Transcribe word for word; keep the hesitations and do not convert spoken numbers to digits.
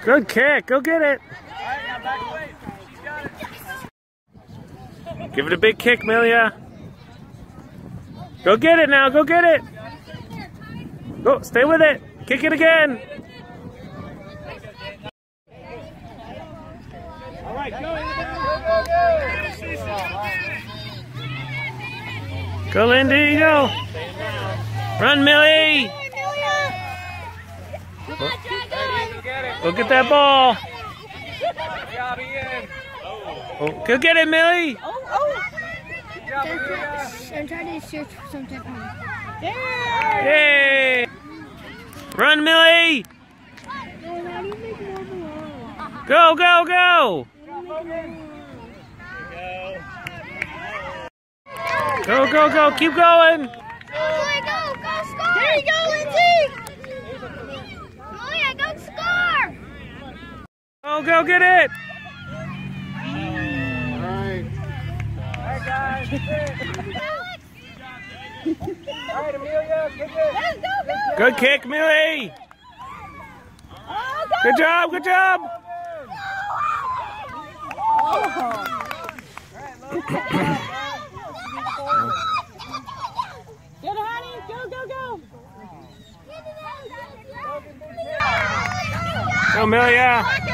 Good kick. Go get it. Give it a big kick, Amelia. Go get it now. Go get it. Go. Stay with it. Kick it again. All right, go. Go, Lindy. Go. Run, Millie. Go get that ball. Oh, go get it, Millie. Oh, oh. I'm trying to search for some type of... Yay! Run, Millie. Go, go, go. Go, go, go. Keep going. Go, go, go, score. There you go, Lindsay. Amelia, go score. Go, go get it. Guys. All right, Amelia, kick it. Let's go, go. Good kick, Millie. Oh, go. Good job, good job. Good, honey. Go, go, go. Go, Amelia.